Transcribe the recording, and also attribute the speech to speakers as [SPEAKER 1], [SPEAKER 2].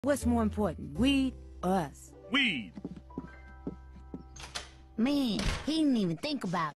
[SPEAKER 1] What's more important, weed or us?
[SPEAKER 2] Weed.
[SPEAKER 3] Man, he didn't even think about